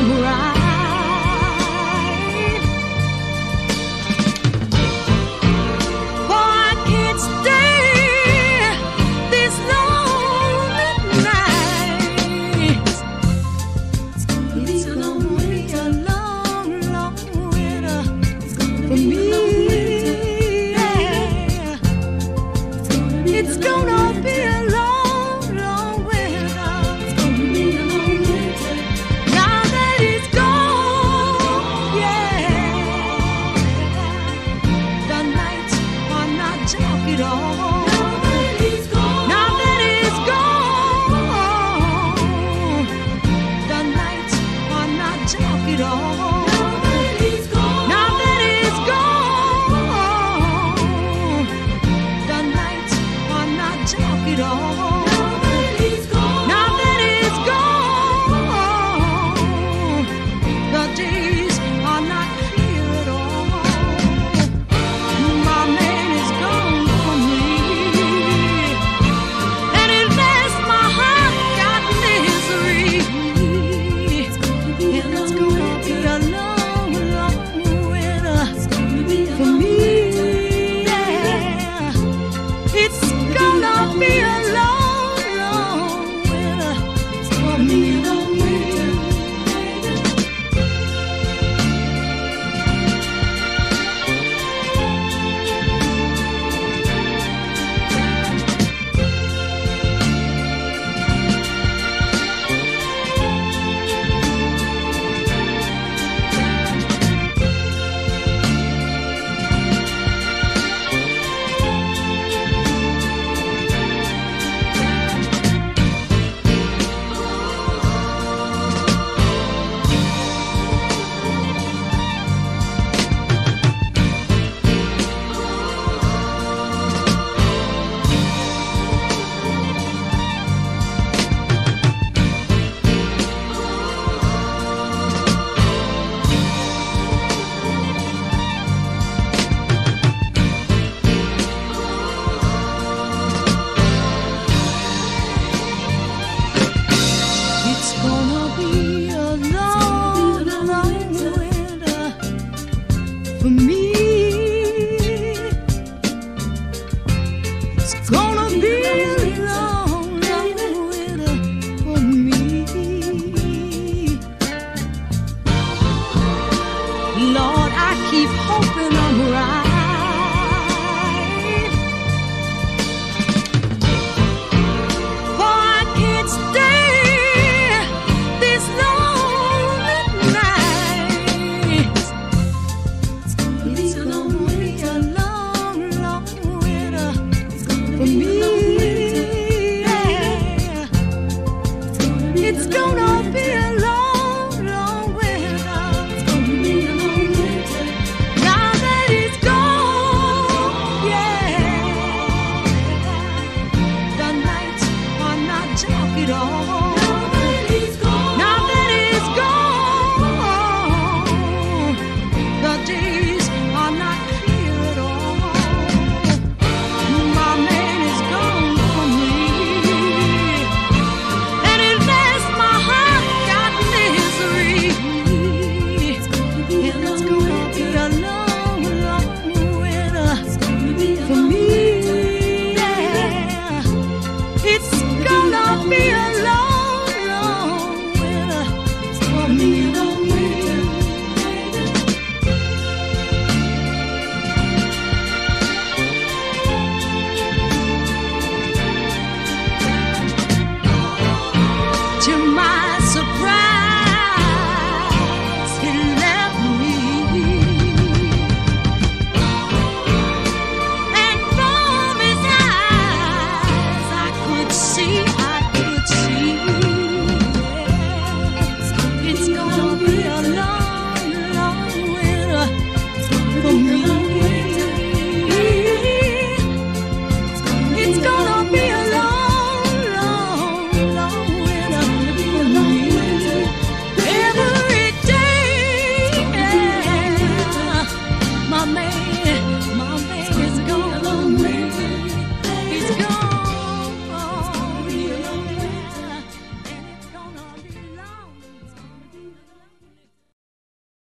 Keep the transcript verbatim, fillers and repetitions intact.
I'm right. For I can't stay this lonely night. It's gonna be a long, long winter for me. Yeah. It's gonna be a long, long winter. Now that it's gone, yeah. The nights are not dark at all. Now that it's gone, the nights are not dark at all. Now that it's gone, the nights are not dark at all. Now that it's gone, the days are not clear at all. My man is gone from me, and it left my heart got misery. And it's gonna be a long, long winter for me. Yeah. It's gonna be a long, long winter for me. It's gonna be a long, long winter for me. It's gonna be a long, long winter for me. Lord, I keep hoping I'm right. For I can't stay this lonely night. It's gonna be a long, long winter for me. Yeah. It's gonna be a long, long winter. Now that it's gone, yeah. The nights are not dark at all. Now that it's gone, the days are not clear at all. My man is gone from me, and it left my heart got misery. And it's gonna be a long, long winter for me. Yeah. It's gonna be a long, long winter for me. To my surprise, he left me, and from his eyes I could see, I could see. It's gonna be a long, long winter for me. It's gonna be a long, long, long winter for me. Every day, yeah. My man, my man.